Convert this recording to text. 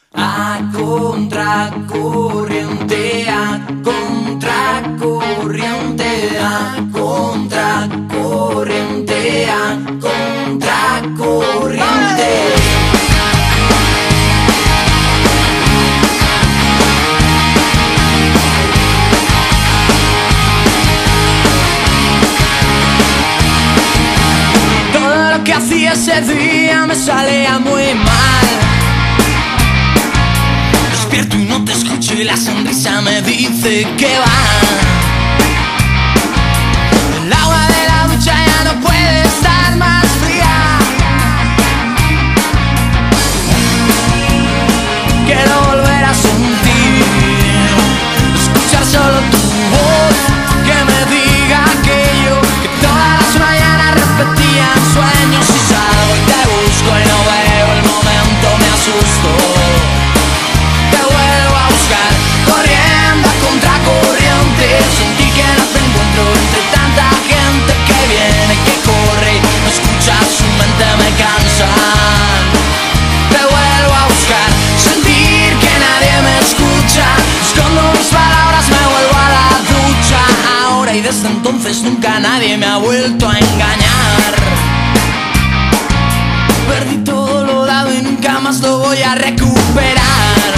A contracorriente, a contracorriente, a contracorriente, a contracorriente. Todo lo que hacía ese día me salía muy mal. Despierto y no te escucho y la sonrisa me dice que va. El agua de la ducha ya no puede estar más fría. Quiero volver a sentir, escuchar solo tu voz, que me diga aquello que todas las mañanas repetía en sueños. Y salgo y te busco y no veo el momento, me asusto. Te vuelvo a buscar, corriendo a contracorriente. Sentí que no te encuentro entre tanta gente que viene y que corre y no escucha, su mente me cansa. Te vuelvo a buscar, sentir que nadie me escucha. Escondo mis palabras, me vuelvo a la ducha. Ahora y desde entonces nunca nadie me ha vuelto a engañar. Perdí todo lo dado y nunca más lo voy a recuperar.